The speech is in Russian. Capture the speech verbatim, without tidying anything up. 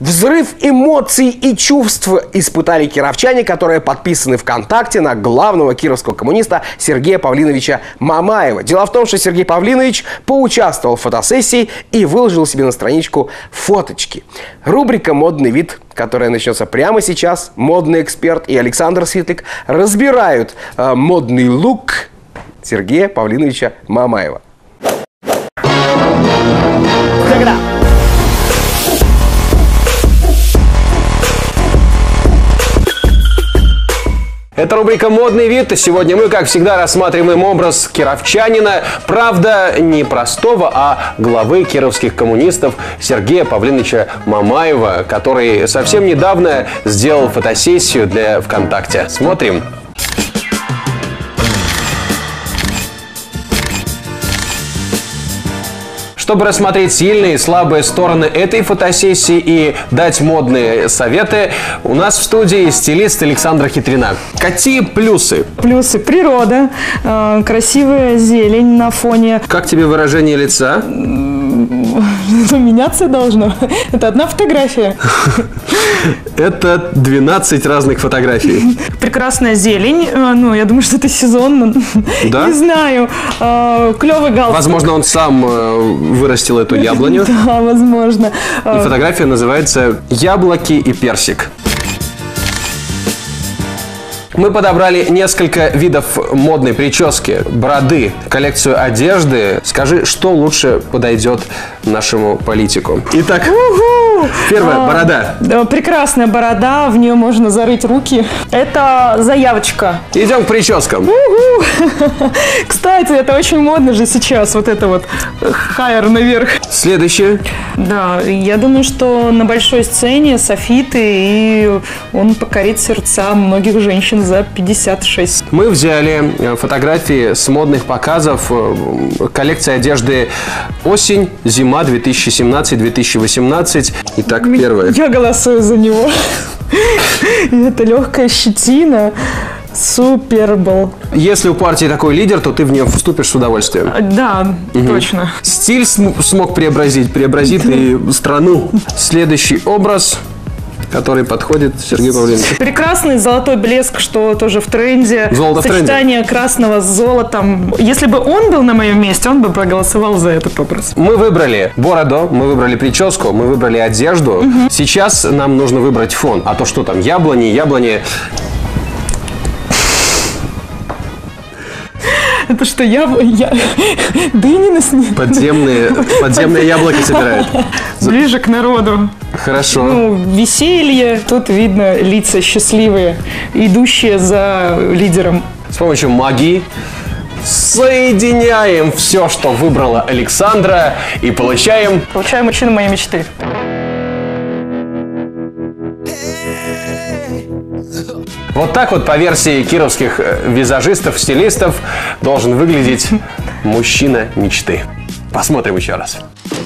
Взрыв эмоций и чувств испытали кировчане, которые подписаны ВКонтакте на главного кировского коммуниста Сергея Павлиновича Мамаева. Дело в том, что Сергей Павлинович поучаствовал в фотосессии и выложил себе на страничку фоточки. Рубрика «Модный вид», которая начнется прямо сейчас. Модный эксперт и Александр Светлик разбирают э, модный лук Сергея Павлиновича Мамаева. Когда? Это рубрика «Модный вид». Сегодня мы, как всегда, рассматриваем образ кировчанина. Правда, не простого, а главы кировских коммунистов Сергея Павлиновича Мамаева, который совсем недавно сделал фотосессию для ВКонтакте. Смотрим. Чтобы рассмотреть сильные и слабые стороны этой фотосессии и дать модные советы, у нас в студии стилист Александра Хитрина. Какие плюсы? Плюсы: природа, э, красивая зелень на фоне. Как тебе выражение лица? Меняться должно. Это одна фотография. Это двенадцать разных фотографий. Прекрасная зелень. Ну, я думаю, что это сезонно. Да? Не знаю. Клевый галстук. Возможно, он сам вырастил эту яблоню. Да, возможно. И фотография называется «Яблоки и персик». Мы подобрали несколько видов модной прически, бороды, коллекцию одежды. Скажи, что лучше подойдет нашему политику? Итак, У-ху! первая а, борода. Да, прекрасная борода, в нее можно зарыть руки. Это заявочка. Идем к прическам. У-ху! Кстати, это очень модно же сейчас, вот это вот хайер наверх. Следующее. Да, я думаю, что на большой сцене софиты, и он покорит сердца многих женщин за пятьдесят шесть. Мы взяли фотографии с модных показов коллекции одежды осень, зима две тысячи семнадцать — две тысячи восемнадцать. Итак, первое. Я голосую за него. Это легкая щетина. Супер был. Если у партии такой лидер, то ты в нее вступишь с удовольствием. Да, угу. Точно. Стиль см- смог преобразить, преобразит и страну. Следующий образ, который подходит Сергею Павлиновичу. Прекрасный золотой блеск, что тоже в тренде. Золото в тренде. Сочетание красного с золотом. Если бы он был на моем месте, он бы проголосовал за этот образ. Мы выбрали бороду, мы выбрали прическу, мы выбрали одежду. Угу. Сейчас нам нужно выбрать фон. А то что там, яблони, яблони... Это что, я... я... дыни на снег? Подземные, подземные яблоки собирают. Ближе к народу. Хорошо. Ну, веселье. Тут видно лица счастливые, идущие за лидером. С помощью магии соединяем все, что выбрала Александра, и получаем... Получаем мужчину моей мечты. Вот так вот, по версии кировских визажистов, стилистов, должен выглядеть мужчина мечты. Посмотрим еще раз.